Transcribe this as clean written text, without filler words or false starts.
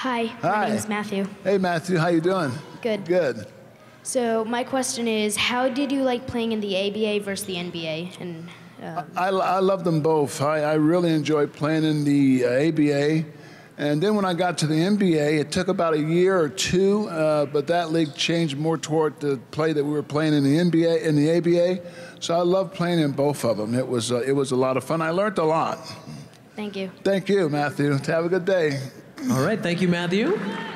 Hi, Hi. my name is Matthew. Hey, Matthew, how you doing? Good. Good. So my question is, how did you like playing in the ABA versus the NBA? And I love them both. I really enjoyed playing in the ABA. And then when I got to the NBA, it took about a year or two, but that league changed more toward the play that we were playing in the NBA, in the ABA. So I loved playing in both of them. It was a lot of fun. I learned a lot. thank you. Thank you, Matthew. Have a good day. All right, thank you, Matthew.